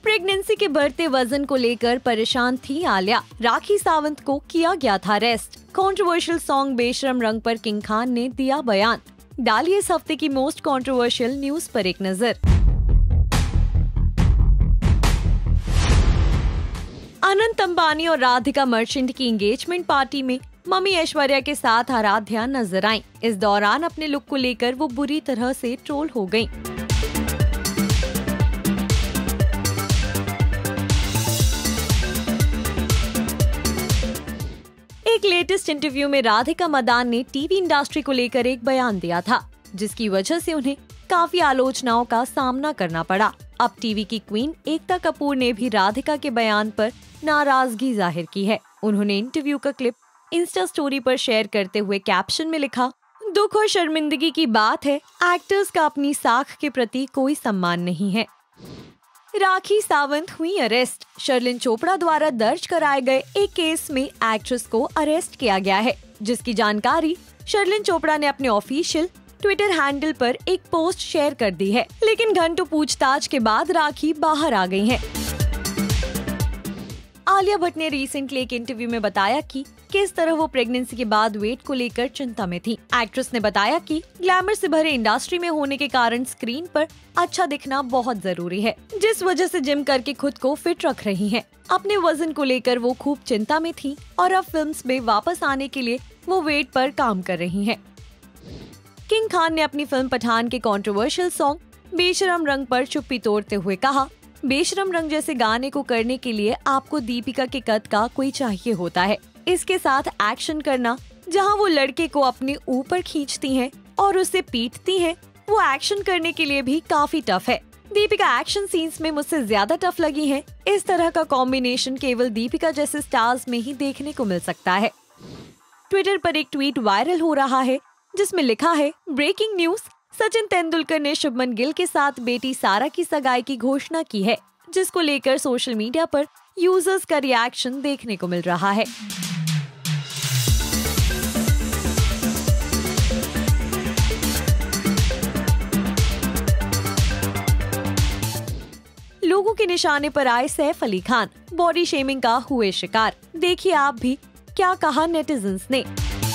Pregnancy के बढ़ते वजन को लेकर परेशान थी आलिया। राखी सावंत को किया गया था अरेस्ट। कंट्रोवर्शियल सॉन्ग बेशरम रंग पर किंग खान ने दिया बयान। डालिए इस हफ्ते की मोस्ट कंट्रोवर्शियल न्यूज पर एक नजर। अनंत अंबानी और राधिका मर्चेंट की एंगेजमेंट पार्टी में मम्मी ऐश्वर्या के साथ आराध्या नजर आईं। इस दौरान अपने लुक को लेकर वो बुरी तरह से ट्रोल हो गईं। एक लेटेस्ट इंटरव्यू में राधिका मदान ने टीवी इंडस्ट्री को लेकर एक बयान दिया था, जिसकी वजह से उन्हें काफी आलोचनाओं का सामना करना पड़ा। अब टीवी की क्वीन एकता कपूर ने भी राधिका के बयान पर नाराजगी जाहिर की है। उन्होंने इंटरव्यू का क्लिप इंस्टा स्टोरी पर शेयर करते हुए कैप्शन में लिखा, दुख और शर्मिंदगी की बात है, एक्टर्स का अपनी साख के प्रति कोई सम्मान नहीं है। राखी सावंत हुई अरेस्ट। शर्लिन चोपड़ा द्वारा दर्ज कराए गए एक केस में एक्ट्रेस को अरेस्ट किया गया है, जिसकी जानकारी शर्लिन चोपड़ा ने अपने ऑफिशियल ट्विटर हैंडल पर एक पोस्ट शेयर कर दी है। लेकिन घंटों पूछताछ के बाद राखी बाहर आ गई हैं। आलिया भट्ट ने रिसेंटली एक इंटरव्यू में बताया कि किस तरह वो प्रेगनेंसी के बाद वेट को लेकर चिंता में थी। एक्ट्रेस ने बताया कि ग्लैमर से भरे इंडस्ट्री में होने के कारण स्क्रीन पर अच्छा दिखना बहुत जरूरी है, जिस वजह से जिम करके खुद को फिट रख रही हैं। अपने वजन को लेकर वो खूब चिंता में थी और अब फिल्म्स में वापस आने के लिए वो वेट पर काम कर रही हैं। किंग खान ने अपनी फिल्म पठान के कंट्रोवर्शियल सॉन्ग बेशरम रंग पर चुप्पी तोड़ते हुए कहा, बेशरम रंग जैसे गाने को करने के लिए आपको दीपिका के कद का कोई चाहिए होता है। इसके साथ एक्शन करना, जहां वो लड़के को अपने ऊपर खींचती हैं और उसे पीटती हैं, वो एक्शन करने के लिए भी काफी टफ है। दीपिका एक्शन सीन्स में मुझसे ज्यादा टफ लगी हैं। इस तरह का कॉम्बिनेशन केवल दीपिका जैसे स्टार्स में ही देखने को मिल सकता है। ट्विटर पर एक ट्वीट वायरल हो रहा है, जिसमें लिखा है, ब्रेकिंग न्यूज, सचिन तेंदुलकर ने शुभमन गिल के साथ बेटी सारा की सगाई की घोषणा की है, जिसको लेकर सोशल मीडिया पर यूजर्स का रिएक्शन देखने को मिल रहा है। लोगों के निशाने पर आए सैफ अली खान, बॉडी शेमिंग का हुए शिकार। देखिए आप भी क्या कहा नेटिजन्स ने।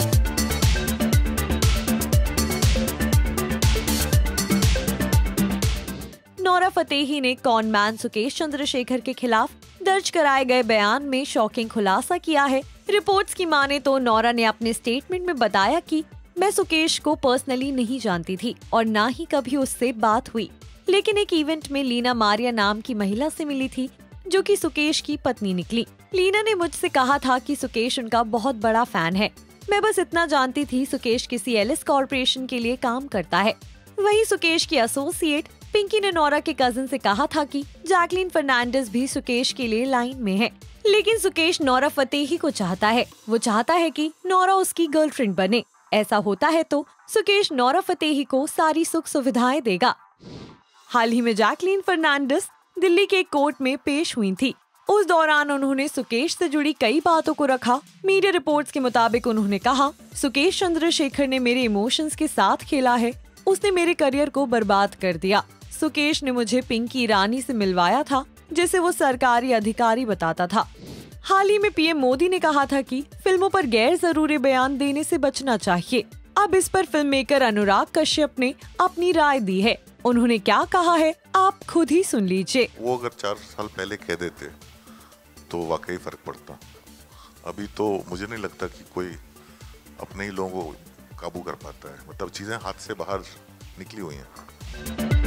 नोरा फतेही ने कॉन मैन सुकेश चंद्रशेखर के खिलाफ दर्ज कराए गए बयान में शॉकिंग खुलासा किया है। रिपोर्ट्स की माने तो नोरा ने अपने स्टेटमेंट में बताया कि मैं सुकेश को पर्सनली नहीं जानती थी और ना ही कभी उससे बात हुई, लेकिन एक इवेंट में लीना मारिया नाम की महिला से मिली थी, जो कि सुकेश की पत्नी निकली। लीना ने मुझसे कहा था कि सुकेश उनका बहुत बड़ा फैन है। मैं बस इतना जानती थी सुकेश किसी एलिस कॉर्पोरेशन के लिए काम करता है। वहीं सुकेश की एसोसिएट पिंकी ने नोरा के कजिन से कहा था कि जैकलीन फर्नांडिस भी सुकेश के लिए लाइन में है, लेकिन सुकेश नोरा फतेही को चाहता है। वो चाहता है कि नोरा उसकी गर्लफ्रेंड बने। ऐसा होता है तो सुकेश नोरा फतेही को सारी सुख सुविधाएं देगा। हाल ही में जैकलीन फर्नांडिस दिल्ली के कोर्ट में पेश हुई थी। उस दौरान उन्होंने सुकेश से जुड़ी कई बातों को रखा। मीडिया रिपोर्ट्स के मुताबिक उन्होंने कहा, सुकेश चंद्रशेखर ने मेरे इमोशंस के साथ खेला है। उसने मेरे करियर को बर्बाद कर दिया। सुकेश ने मुझे पिंकी ईरानी से मिलवाया था, जिसे वो सरकारी अधिकारी बताता था। हाल ही में पीएम मोदी ने कहा था कि फिल्मों पर गैर जरूरी बयान देने से बचना चाहिए। अब इस पर फिल्म मेकर अनुराग कश्यप ने अपनी राय दी है। उन्होंने क्या कहा है, आप खुद ही सुन लीजिए। वो अगर 4 साल पहले कह देते तो वाकई फर्क पड़ता। अभी तो मुझे नहीं लगता कि कोई अपने ही लोगों को काबू कर पाता है। मतलब चीजें हाथ से बाहर निकली हुई हैं।